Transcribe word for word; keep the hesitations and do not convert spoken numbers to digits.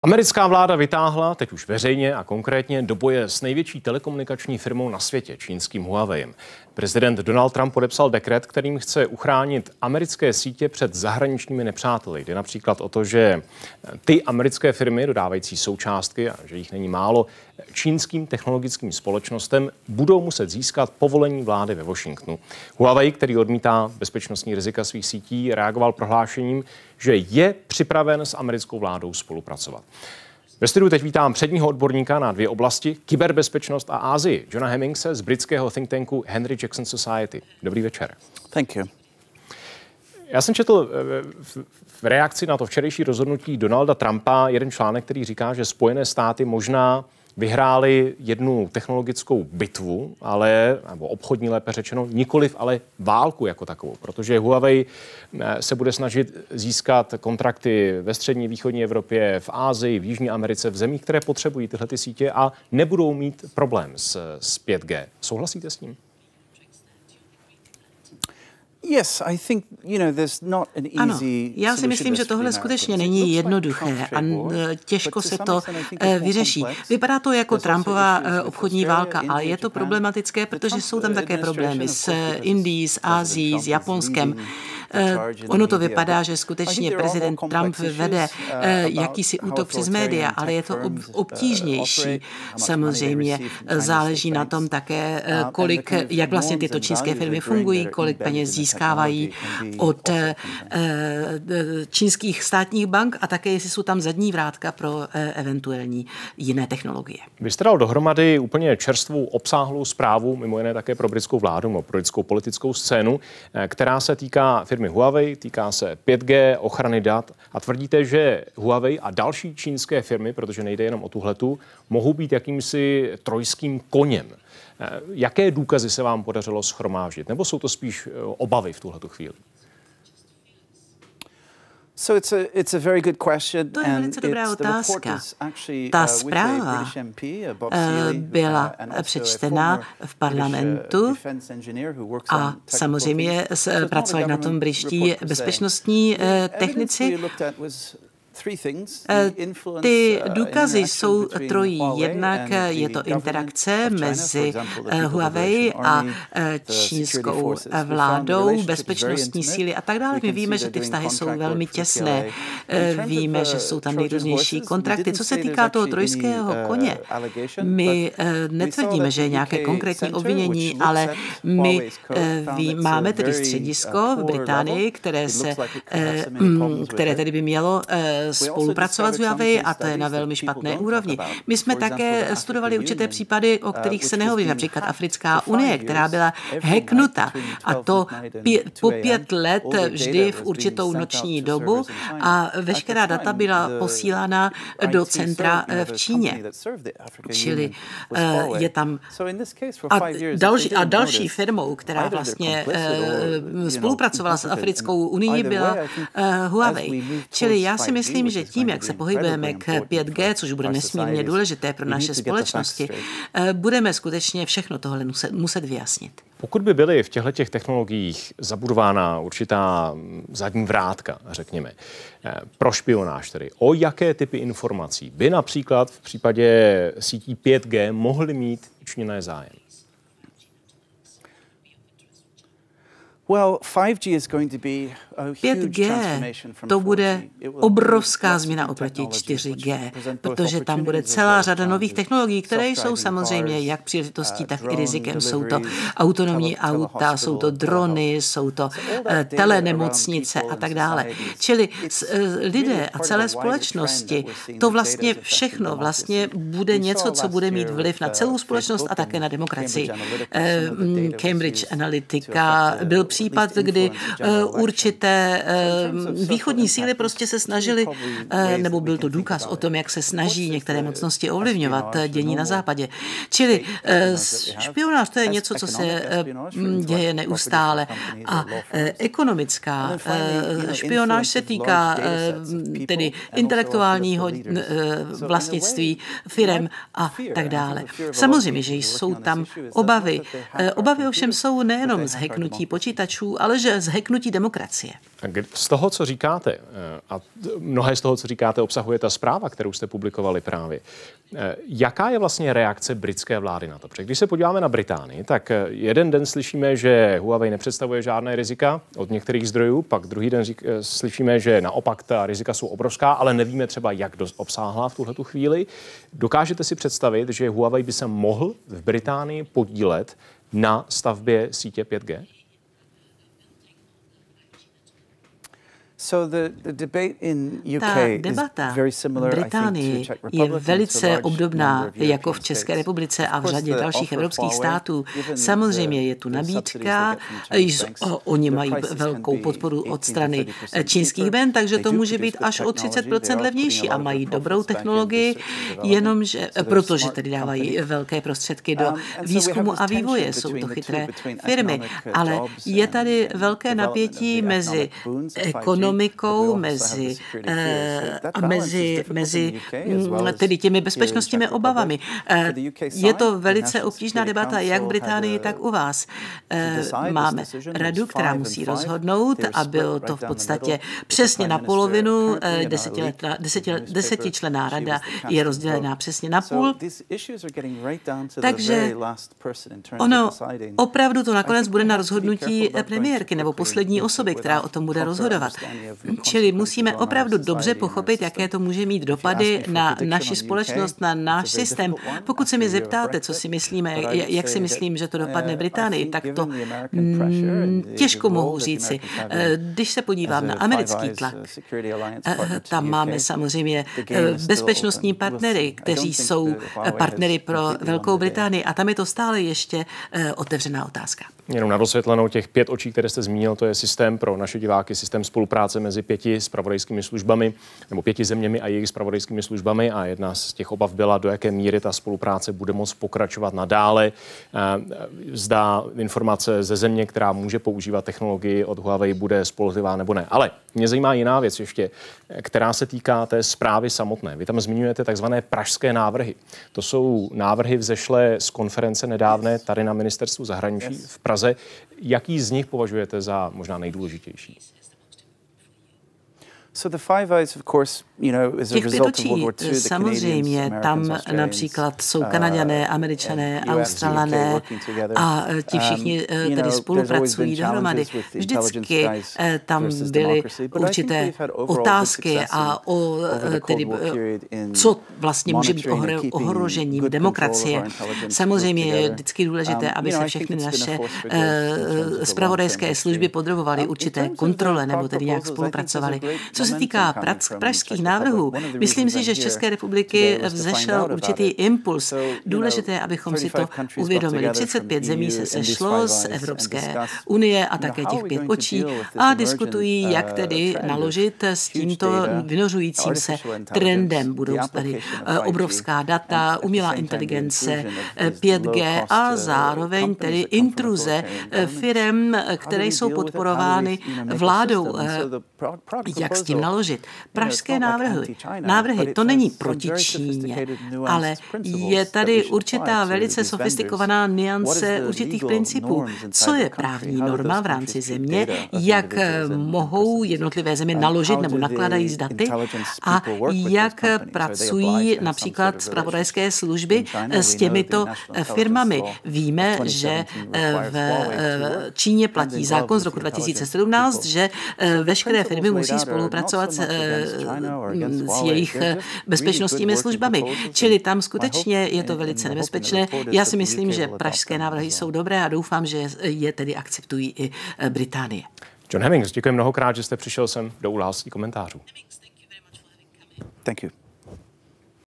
Americká vláda vytáhla, teď už veřejně a konkrétně, do boje s největší telekomunikační firmou na světě, čínským Huaweiem. Prezident Donald Trump podepsal dekret, kterým chce uchránit americké sítě před zahraničními nepřáteli. Jde například o to, že ty americké firmy dodávající součástky, a že jich není málo, čínským technologickým společnostem budou muset získat povolení vlády ve Washingtonu. Huawei, který odmítá bezpečnostní rizika svých sítí, reagoval prohlášením, že je připraven s americkou vládou spolupracovat. Ve studiu teď vítám předního odborníka na dvě oblasti, kyberbezpečnost a Asii, Johna Hemmingse z britského think tanku Henry Jackson Society. Dobrý večer. Thank you. Já jsem četl v reakci na to včerejší rozhodnutí Donalda Trumpa jeden článek, který říká, že Spojené státy možná vyhráli jednu technologickou bitvu, ale, nebo obchodní lépe řečeno, nikoliv ale válku jako takovou, protože Huawei se bude snažit získat kontrakty ve střední východní Evropě, v Asii, v Jižní Americe, v zemích, které potřebují tyhle ty sítě a nebudou mít problém s, s pět G. Souhlasíte s tím? Yes, I think, you know, there's not an Ano, easy já si myslím, že tohle skutečně není jednoduché a těžko se to vyřeší. Vypadá to jako Trumpova obchodní válka, ale je to problematické, protože jsou tam také problémy s Indií, s Ázií, s Japonskem. Ono to vypadá, že skutečně prezident Trump vede jakýsi útok přes média, ale je to obtížnější. Samozřejmě záleží na tom také, kolik, jak vlastně tyto čínské firmy fungují, kolik peněz získávají od čínských státních bank a také, jestli jsou tam zadní vrátka pro eventuální jiné technologie. Vy jste dal dohromady úplně čerstvou obsáhlou zprávu, mimo jiné také pro britskou vládu, pro britskou politickou scénu, která se týká firmy Huawei, týká se pět G, ochrany dat a tvrdíte, že Huawei a další čínské firmy, protože nejde jenom o tuhletu, mohou být jakýmsi trojským koněm. Jaké důkazy se vám podařilo shromáždit? Nebo jsou to spíš obavy v tuhletu chvíli? So it's a, it's a very good question. To je velice dobrá otázka. Ta zpráva byla přečtena v parlamentu a samozřejmě pracovali na tom britští bezpečnostní technici. Ty důkazy jsou trojí. Jednak je to interakce mezi Huawei a čínskou vládou, bezpečnostní síly a tak dále. My víme, že ty vztahy jsou velmi těsné. Víme, že jsou tam nejrůznější kontrakty. Co se týká toho trojského koně, my netvrdíme, že je nějaké konkrétní obvinění, ale my ví, máme tedy středisko v Británii, které, se, které tedy by mělo spolupracovat s Huawei a to je na velmi špatné úrovni. My jsme také studovali určité případy, o kterých se nehovoří, například Africká unie, která byla hacknuta a to pě- po pět let vždy v určitou noční dobu a veškerá data byla posílána do centra v Číně. Čili je tam a další, a další firmou, která vlastně spolupracovala s Africkou unii, byla Huawei. Čili já si myslím, že tím, jak se pohybujeme k pět G, což bude nesmírně důležité pro naše společnosti, budeme skutečně všechno tohle muset, muset vyjasnit. Pokud by byly v těchto technologiích zabudována určitá zadní vrátka, řekněme, pro špionáž tedy, o jaké typy informací by například v případě sítí pět G mohly mít Číňané zájem? pět G to bude obrovská změna oproti čtyři G, protože tam bude celá řada nových technologií, které jsou samozřejmě jak příležitostí, tak i rizikem. Jsou to autonomní auta, jsou to drony, jsou to telenemocnice a tak dále. Čili lidé a celé společnosti, to vlastně všechno vlastně bude něco, co bude mít vliv na celou společnost a také na demokracii. Cambridge Analytica byl případ, kdy určité východní síly prostě se snažily, nebo byl to důkaz o tom, jak se snaží některé mocnosti ovlivňovat dění na západě. Čili špionáž to je něco, co se děje neustále. A ekonomická špionáž se týká tedy intelektuálního vlastnictví firem a tak dále. Samozřejmě, že jsou tam obavy. Obavy ovšem jsou nejenom z hacknutí počítačů, počítačů, ale že zhacknutí demokracie. Z toho, co říkáte, a mnohé z toho, co říkáte, obsahuje ta zpráva, kterou jste publikovali právě. Jaká je vlastně reakce britské vlády na to? Protože když se podíváme na Británii, tak jeden den slyšíme, že Huawei nepředstavuje žádné rizika od některých zdrojů, pak druhý den řík, slyšíme, že naopak ta rizika jsou obrovská, ale nevíme třeba, jak dost obsáhlá v tuhletu chvíli. Dokážete si představit, že Huawei by se mohl v Británii podílet na stavbě sítě pět G? Ta debata v Británii je velice obdobná jako v České republice a v řadě dalších evropských států. Samozřejmě je tu nabídka, oni mají velkou podporu od strany čínských band, takže to může být až o třicet procent levnější a mají dobrou technologii, jenomže, protože tedy dávají velké prostředky do výzkumu a vývoje, jsou to chytré firmy, ale je tady velké napětí mezi ekonomikou, ekonomikou, mezi, eh, mezi, mezi tedy těmi bezpečnostními obavami. Eh, je to velice obtížná debata jak v Británii, tak u vás. Eh, máme radu, která musí rozhodnout a byl to v podstatě přesně na polovinu. Eh, desetiletá, deseti, desetičlenná rada je rozdělená přesně na půl. Takže ono opravdu to nakonec bude na rozhodnutí premiérky nebo poslední osoby, která o tom bude rozhodovat. Čili musíme opravdu dobře pochopit, jaké to může mít dopady na naši společnost, na náš systém. Pokud se mi zeptáte, co si myslíme, jak si myslím, že to dopadne Británii, tak to těžko mohu říci. Když se podívám na americký tlak, tam máme samozřejmě bezpečnostní partnery, kteří jsou partnery pro Velkou Británii a tam je to stále ještě otevřená otázka. Jenom na dosvětlenou těch pět očí, které jste zmínil, to je systém pro naše diváky, systém spolupráce mezi pěti zpravodajskými službami nebo pěti zeměmi a jejich zpravodajskými službami a jedna z těch obav byla, do jaké míry ta spolupráce bude moct pokračovat nadále. Zda informace ze země, která může používat technologii od Huawei, bude spolehlivá nebo ne. Ale mě zajímá jiná věc ještě, která se týká té zprávy samotné. Vy tam zmiňujete takzvané pražské návrhy. To jsou návrhy vzešlé z konference nedávné tady na Ministerstvu zahraničí v Praze. Jaký z nich považujete za možná nejdůležitější? Těch pět očí, samozřejmě, tam například jsou Kanaďané, Američané, Australané a ti všichni tedy spolupracují dohromady. Vždycky tam byly určité otázky a o tedy, co vlastně může být ohrožením demokracie. Samozřejmě je vždycky důležité, aby se všechny naše zpravodajské služby podrobovaly určité kontrole nebo tedy nějak spolupracovaly. Co se týká pražských návrhů, myslím si, že z České republiky vzešel určitý impuls. Důležité, abychom si to uvědomili. třicet pět zemí se sešlo z Evropské unie a také těch pět očí a diskutují, jak tedy naložit s tímto vynořujícím se trendem. Budou tady obrovská data, umělá inteligence, pět G a zároveň tedy intruze firem, které jsou podporovány vládou. Jak s tím naložit? Pražské návrhy, návrhy, to není proti Číně, ale je tady určitá velice sofistikovaná nuance určitých principů. Co je právní norma v rámci země, jak mohou jednotlivé země naložit nebo nakládají s daty a jak pracují například zpravodajské služby s těmito firmami. Víme, že v Číně platí zákon z roku dva tisíce sedmnáct, že veškeré firmy musí spolupracovat s, s jejich bezpečnostními službami. Čili tam skutečně je to velice nebezpečné. Já si myslím, že pražské návrhy jsou dobré a doufám, že je tedy akceptují i Británie. John Hemmings, děkuji mnohokrát, že jste přišel sem do Události komentářů. Thank you.